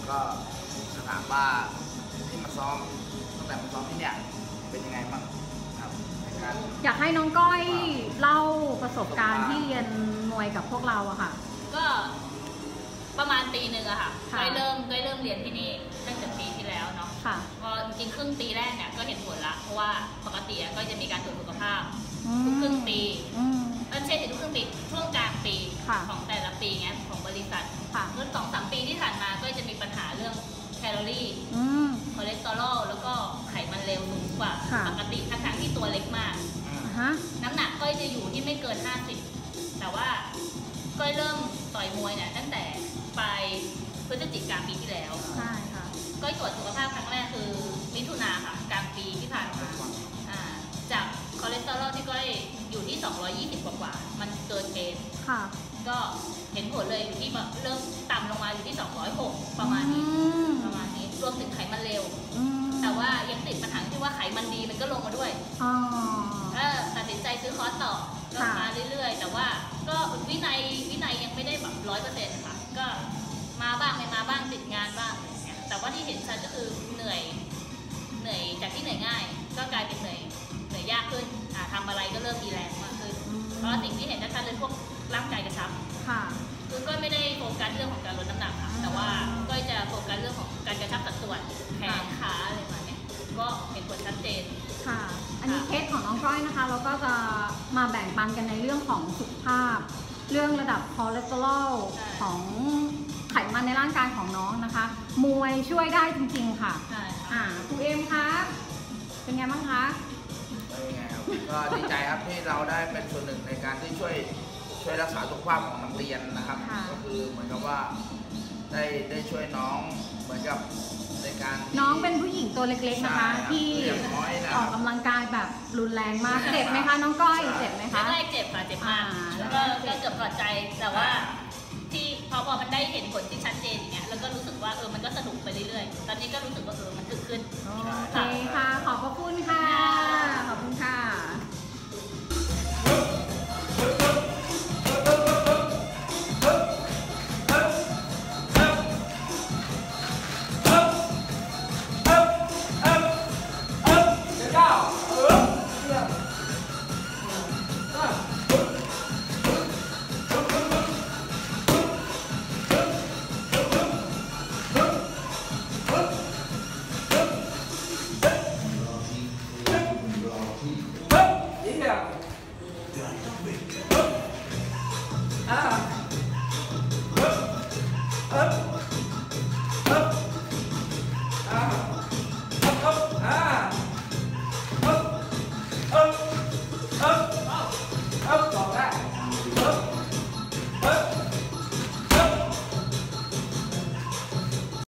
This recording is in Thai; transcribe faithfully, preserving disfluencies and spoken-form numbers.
ก็จะถามว่าที่มาซ้อมตั้งแต่มาซ้อมที่เนี่ยเป็นยังไงบ้างครับในการอยากให้น้องก้อยเล่าประสบการณ์ที่เรียนมวยกับพวกเราอะค่ะก็ประมาณปีหนึ่งอะค่ะก้อยเริ่มก้อยเริ่มเรียนที่นี่ตั้งแต่ปีที่แล้วเนาะพอจริงครึ่งปีแรกเนี่ยก็เห็นผลละเพราะว่าปกติก็จะมีการตรวจสุขภาพทุกครึ่งปีก็เช่นทุกครึ่งปีช่วงกลางปีของแต่ละปีเงี้ยของบริษัทเมื่อสองสามปีที่ผ่านมาก็จะมีปัญหาเรื่องแคลอรี่คอเลสเตอรอลแล้วก็ไขมันเลวสูงกว่าปกติทั้งๆที่ตัวเล็กมากน้ำหนักก็จะอยู่ที่ไม่เกินห้าสิบแต่ว่าก็เริ่มต่อยมวยเนี่ยตั้งแต่ปลายพฤศจิกายนปีที่แล้วใช่ค่ะก็ตรวจสุขภาพครั้งแรกคือมิถุนาค่ะกลางปีที่ผ่านมาจากคอเลสเตอรอลที่ก็อยู่ที่สองร้อยยี่สิบกว่าๆมันเกินเกณฑ์ค่ะก็เห็นผลเลยอยู่ที่แบบเริ่มต่ำลงมาอยู่ที่สองร้อยหกประมาณนี้ประมาณนี้รวมถึงไขมันเลวแต่ว่ายังติดปัญหาที่ว่าไขมันดีมันก็ลงมาด้วยเออตัดสินใจซื้อคอร์สต่อก็มาเรื่อยๆแต่ว่าก็วินัยวินัยยังไม่ได้แบบร้อยเปอร์เซ็นต์ค่ะก็มาบ้างไม่มาบ้างติดงานบ้างอะไรเงี้ยแต่ว่าที่เห็นชัดก็คือเหนื่อยเหนื่อยจากที่เหนื่อยง่ายก็กลายเป็นเหนื่อยเหนื่อยยากขึ้นทำอะไรก็เริ่มมีแรงมากขึ้นเพราะสิ่งที่เห็นชัดๆเลยพวกร่างกายกระชับคือก็ไม่ได้โฟกัสเรื่องของการลดน้ำหนักค่ะแต่ว่าก็จะโฟกัสเรื่องของการกระชับสัดส่วนแขนขาอะไรมาเนี่ยก็เห็นผลชัดเจนค่ะอันนี้เคสของน้องก้อยนะคะเราก็จะมาแบ่งปันกันในเรื่องของสุขภาพเรื่องระดับคอเลสเตอรอลของไขมันในร่างกายของน้องนะคะมวยช่วยได้จริงๆค่ะอ่าครูเอ็มครับเป็นไงบ้างคะเป็นไงครับก็ดีใจครับที่เราได้เป็นส่วนหนึ่งในการที่ช่วยช่วยรักษาสุขภาพของนักเรียนนะครับก็คือเหมือนกับว่าได้ได้ช่วยน้องเหมือนกับในการน้องเป็นผู้หญิงตัวเล็กๆนะคะที่ออกกำลังกายแบบรุนแรงมากเจ็บไหมคะน้องก้อยเจ็บไหมคะแรกเจ็บค่ะเจ็บมากแล้วก็เกือบถอดใจแต่ว่าที่พอพอมันได้เห็นผลที่ชัดเจนอย่างเงี้ยแล้วก็รู้สึกว่าเออมันก็สนุกไปเรื่อยๆตอนนี้ก็รู้สึกว่าเออมันถึกขึ้นโอเคค่ะขอบพระคุณค่ะ